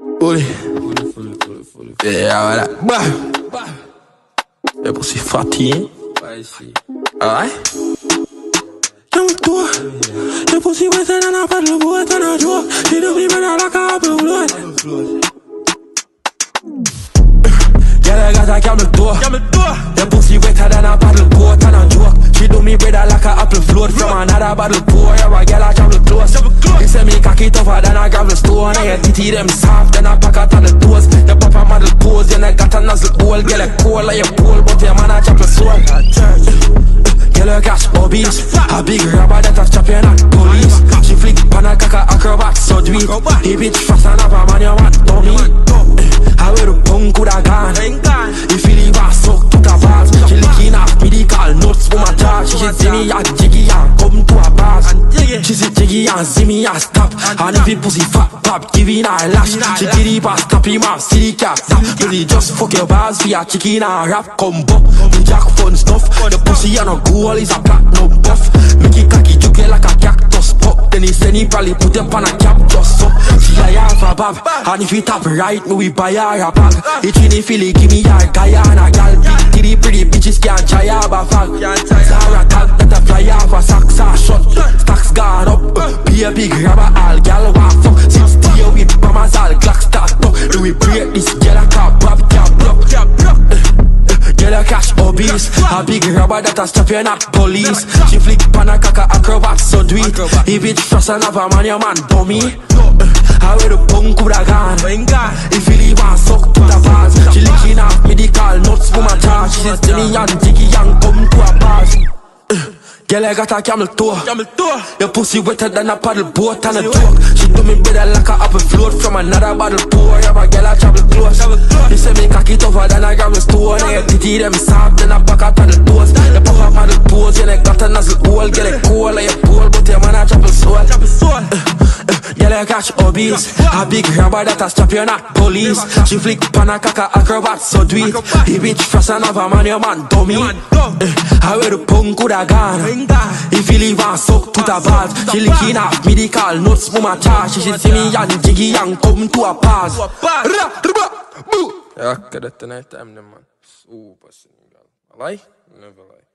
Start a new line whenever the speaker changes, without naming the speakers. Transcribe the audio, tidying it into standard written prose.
Fully. Yeah, voilà. Et pour si fatigué. Alright. Toi, c'est possible que t'en as pas de bois, t'en as joie. J'ai devenu dans la cape blood. Y'a les gars, calme-toi. C'est possible que t'en as pas de bois, t'en as joie. She do me better like a apple float from another bottle pour. Yeah, I get a travel close. He say me cocky tougher than a gravel stone. And your titty them soft, then I pack out on the toes. Your papa model pose, then I got a nozzle hole. Get a cold like your pole, but your man a chop the soul. Girl, her cash obese. A big rubber that a champion at police. She flick pan a caca acrobat so do it. He bitch fast and up a man you want dummy. I wear the punk with a gun. He feel he was sucked to the bars. She licking off medical notes for my charge. She see me a jiggy and come to a bars. She see jiggy and see me a stop. And if he pussy fat pop, giving her a lash. She did it past stop him off, see the cap. Really just fuck your bars for your chicken and rap combo. The jack fun stuff. The pussy and a goal is a platinum buff. Make it cocky juke like a cactus pop. Then he said he probably put up on a cap just so. She a half a bab. And if he tap right, me we buy her a bag. It's in the Philly, give me her Guyana gal. Big titty pretty bitches can't try her a fag. Zara tag that a fly off a socks are shut. Stacks gone up. Be a big rubber all gal walk fuck. 60 with bombers all Glock start up. Do we break this girl a car bob can't block. Girl a cash obese. A big rubber that a stop you not police. She flick pan a caca acrobat so do it. He bitch frost and have a man your man dummy. I wear the punk with a gun. He feel he want suck to the bars. She licking off medical notes for my charge. She says to me and jiggy and come to a bars. Girl, I got a camel toe. Your pussy wetter than a paddle boat and a joke. She do me better like a apple float from another bottle pour. Yeah, my girl, I travel close. She say me cocky tougher than a gravel stone. And your titty them soft, then I pack out on the toes. You pop up on the pose, you got a nozzle hole. Get it cold like your pole, but your man a travel soul. Girl, I catch obese. A big rubber that a strap you not police. She flick pan a caca acrobat so do it. He bitch frost and have a man your man dummy. I wear the punk with a gun. He feel he want suck to the bars. She licking off medical notes for my charge. She see me and jiggy and come to a pause. Ja, dat is een time, man. Super, Senegal. Alai? Never lie.